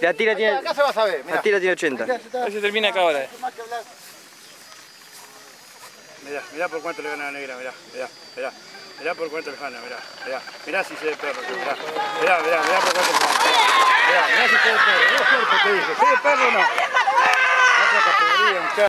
La tira tiene... Acá se va a saber, mirá. La tira tiene 80. Ahí se termina acá ahora. Mirá por cuánto le gana la negra, mirá. Mirá por cuánto le gana, mirá si se ve perro, mirá por cuánto le gana. Mirá si se ve perro, mirá te dije, ¿se ve perro o no? Otra categoría,